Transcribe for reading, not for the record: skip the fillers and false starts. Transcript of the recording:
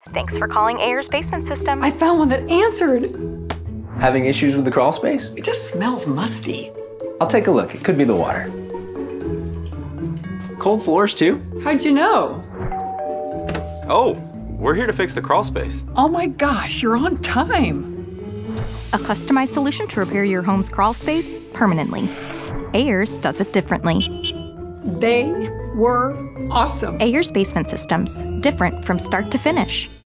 Thanks for calling Ayers Basement Systems. I found one that answered. Having issues with the crawl space? It just smells musty. I'll take a look. It could be the water. Cold floors too? How'd you know? Oh, we're here to fix the crawl space. Oh my gosh, you're on time. A customized solution to repair your home's crawl space permanently. Ayers does it differently. They were awesome. Ayers Basement Systems. Different from start to finish.